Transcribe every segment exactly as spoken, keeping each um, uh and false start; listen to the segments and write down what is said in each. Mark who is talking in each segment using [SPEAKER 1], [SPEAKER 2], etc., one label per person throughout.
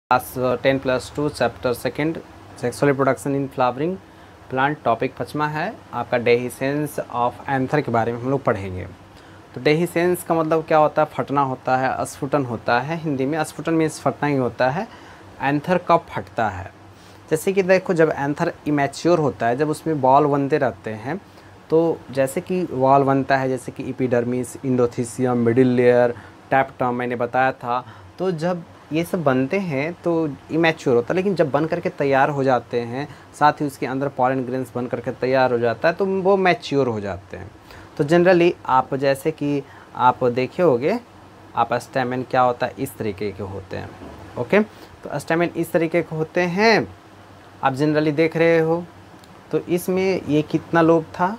[SPEAKER 1] Class ten plus two chapter second sexual reproduction in flowering plant topic पचमा है आपका dehiscence of anther के बारे में हम लोग पढ़ेंगे। तो डेहिसेंस का मतलब क्या होता है? फटना होता है, अस्फुटन होता है। हिंदी में अस्फुटन मीन्स फटना ही होता है। एंथर कब फटता है? जैसे कि देखो, जब एंथर इमेच्योर होता है, जब उसमें बॉल बनते रहते हैं, तो जैसे कि वॉल बनता है, जैसे कि epidermis, endothecium, middle layer, tapetum मैंने बताया था। तो जब ये सब बनते हैं तो इमेच्योर होता है, लेकिन जब बन करके तैयार हो जाते हैं, साथ ही उसके अंदर पॉलन ग्रेन्स बन करके तैयार हो जाता है, तो वो मैच्योर हो जाते हैं। तो जनरली आप जैसे कि आप देखे होंगे, आप स्टैमेन क्या होता है, इस तरीके के होते हैं। ओके, तो स्टैमेन इस तरीके के होते हैं, आप जनरली देख रहे हो। तो इसमें ये कितना लोब था?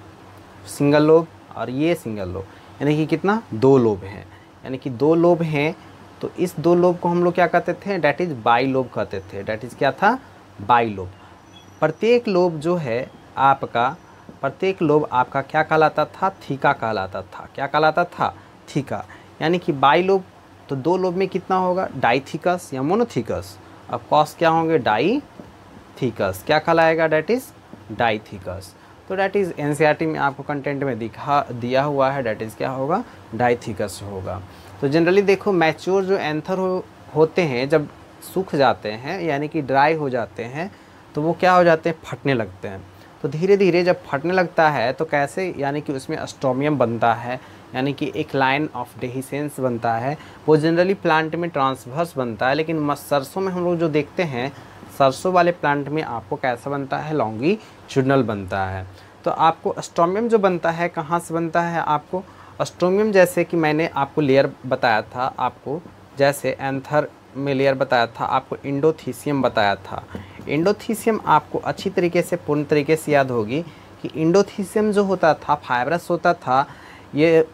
[SPEAKER 1] सिंगल लोब, और ये सिंगल लोब, यानी कि कितना? दो लोब हैं, यानी कि दो लोब हैं। तो इस दो लोब को हम लोग क्या कहते थे? डैट इज़ बाई लोब कहते थे। डैट इज़ क्या था? By lobe. प्रत्येक लोब जो है आपका, प्रत्येक लोब आपका क्या कहलाता था? थीका कहलाता था। क्या कहलाता था? थीका। यानी कि बाई लोब, तो दो लोब में कितना होगा? डाईथीकस या मोनोथीकस। अब कॉस क्या होंगे? डाईथीकस। क्या कहलाएगा? That is dithecous. तो डैट इज़ एनसीईआरटी में आपको कंटेंट में दिखा दिया हुआ है, डैट इज़ क्या होगा? डाईथीकस होगा। तो जनरली देखो, मैच्योर जो एंथर हो, होते हैं, जब सूख जाते हैं यानी कि ड्राई हो जाते हैं, तो वो क्या हो जाते हैं? फटने लगते हैं। तो धीरे धीरे जब फटने लगता है तो कैसे? यानी कि उसमें स्टोमियम बनता है, यानी कि एक लाइन ऑफ डेहिसेंस बनता है। वो जनरली प्लांट में ट्रांसवर्स बनता है, लेकिन सरसों में हम लोग जो देखते हैं, सरसों वाले प्लांट में आपको कैसा बनता है? लॉन्गिट्यूडनल बनता है। तो आपको स्टोमियम जो बनता है, कहाँ से बनता है? आपको स्टोमियम, जैसे कि मैंने आपको लेयर बताया था, आपको जैसे एंथर में लेयर बताया था, आपको एंडोथेसियम बताया था। एंडोथेसियम आपको अच्छी तरीके से, पूर्ण तरीके से याद होगी कि एंडोथेसियम जो होता था, फाइब्रस होता था। ये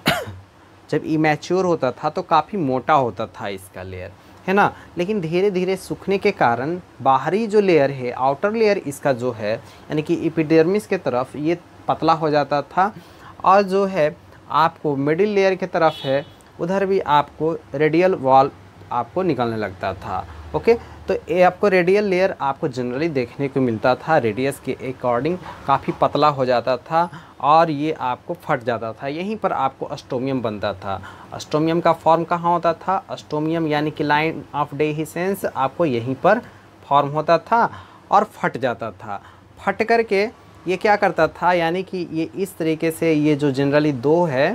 [SPEAKER 1] जब इमेच्योर होता था तो काफ़ी मोटा होता था इसका लेयर, है ना। लेकिन धीरे धीरे सूखने के कारण बाहरी जो लेयर है, आउटर लेयर इसका जो है, यानी कि एपिडर्मिस के तरफ, ये पतला हो जाता था। और जो है आपको मिडिल लेयर की तरफ है, उधर भी आपको रेडियल वॉल आपको निकलने लगता था। ओके, तो ये आपको रेडियल लेयर आपको जनरली देखने को मिलता था, रेडियस के अकॉर्डिंग काफ़ी पतला हो जाता था और ये आपको फट जाता था। यहीं पर आपको स्टोमियम बनता था। स्टोमियम का फॉर्म कहाँ होता था? स्टोमियम यानी कि लाइन ऑफ डेहिसेंस आपको यहीं पर फॉर्म होता था और फट जाता था। फट करके ये क्या करता था? यानी कि ये इस तरीके से, ये जो जनरली दो है,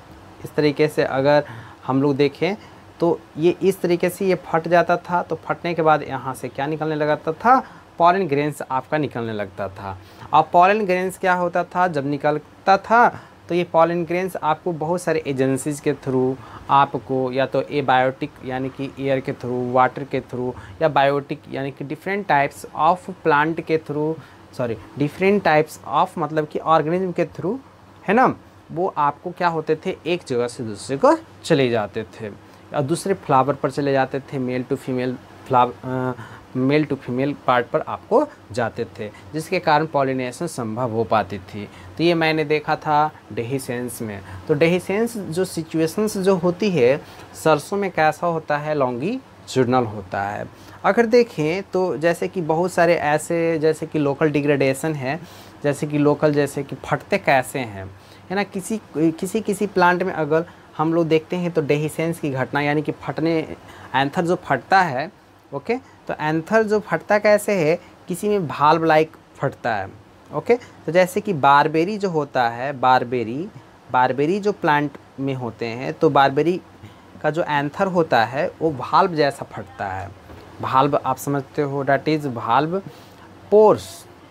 [SPEAKER 1] इस तरीके से अगर हम लोग देखें तो ये इस तरीके से ये फट जाता था। तो फटने के बाद यहाँ से क्या निकलने लगता था? पॉलन ग्रेन्स आपका निकलने लगता था। और पॉलन ग्रेन्स क्या होता था? जब निकलता था तो ये पॉलन ग्रेन्स आपको बहुत सारे एजेंसीज के थ्रू आपको, या तो एबायोटिक यानी कि एयर के थ्रू, वाटर के थ्रू, या बायोटिक यानी कि डिफरेंट टाइप्स ऑफ प्लांट के through, sorry different types of मतलब कि ऑर्गेनिज्म के थ्रू, है ना, वो आपको क्या होते थे? एक जगह से दूसरे को चले जाते थे और दूसरे फ्लावर पर चले जाते थे। Male to female flower, male to female part पर आपको जाते थे, जिसके कारण पॉलिनेशन संभव हो पाती थी। तो ये मैंने देखा था डेहिसेंस में। तो डेहिसेंस जो सिचुएशंस जो होती है सरसों में, कैसा होता है? लॉन्गिट्यूडनल होता है। अगर देखें तो जैसे कि बहुत सारे ऐसे, जैसे कि लोकल डिग्रेडेशन है, जैसे कि लोकल, जैसे कि फटते कैसे हैं, है ना। किसी किसी किसी प्लांट में अगर हम लोग देखते हैं तो डेहिसेंस की घटना, यानी कि फटने, एंथर जो फटता है, ओके, तो एंथर जो फटता कैसे है? किसी में भाल्व लाइक फटता है। ओके, तो जैसे कि बारबेरी जो होता है, बारबेरी बारबेरी जो प्लांट में होते हैं, तो बारबेरी का जो एंथर होता है वो भाल्व जैसा फटता है। भाल्व आप समझते हो, that is valve, pores,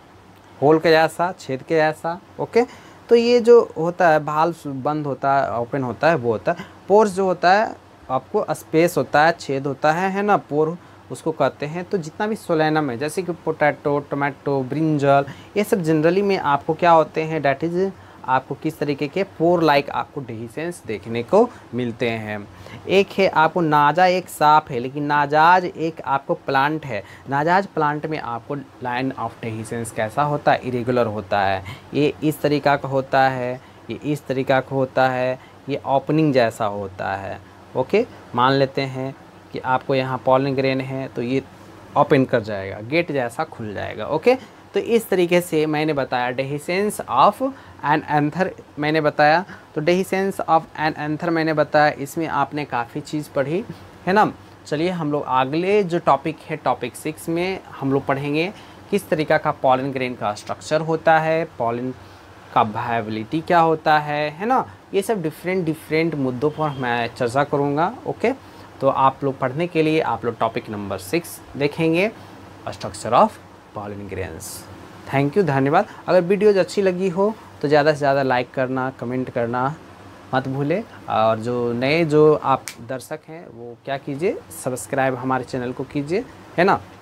[SPEAKER 1] hole के जैसा, छेद के जैसा। ओके, तो ये जो होता है भाल्व बंद होता है, ओपन होता है, वो होता है। पोर्स जो होता है आपको स्पेस होता है, छेद होता है, है ना, पोर उसको कहते हैं। तो जितना भी सोलेनम है, जैसे कि पोटैटो, टोमेटो, ब्रिंजल, ये सब जनरली में आपको क्या होते हैं? डैट इज़ आपको किस तरीके के पोर लाइक आपको डेहिसेंस देखने को मिलते हैं। एक है आपको नाजा, एक साफ है, लेकिन नाजाज एक आपको प्लांट है। नाजाज प्लांट में आपको लाइन ऑफ डेहिसेंस कैसा होता है? इरेगुलर होता है। ये इस तरीका का होता है, ये इस तरीका का होता है, ये ओपनिंग जैसा होता है। ओके, मान लेते हैं कि आपको यहाँ पॉलन ग्रेन है तो ये ओपन कर जाएगा, गेट जैसा खुल जाएगा। ओके, तो इस तरीके से मैंने बताया डेहिसेंस ऑफ एन एंथर मैंने बताया। तो डेहिसेंस ऑफ एन एंथर मैंने बताया, इसमें आपने काफ़ी चीज़ पढ़ी है ना। चलिए हम लोग अगले जो टॉपिक है टॉपिक सिक्स में हम लोग पढ़ेंगे किस तरीका का पॉलन ग्रेन का स्ट्रक्चर होता है, पॉलन का वायबिलिटी क्या होता है है ना। ये सब डिफरेंट डिफरेंट मुद्दों पर मैं चर्चा करूँगा। ओके, तो आप लोग पढ़ने के लिए आप लोग टॉपिक नंबर सिक्स देखेंगे, structure of pollen grains. Thank you, धन्यवाद। अगर वीडियोज अच्छी लगी हो तो ज़्यादा से ज़्यादा लाइक करना, कमेंट करना मत भूलें। और जो नए जो आप दर्शक हैं वो क्या कीजिए, सब्सक्राइब हमारे चैनल को कीजिए है ना।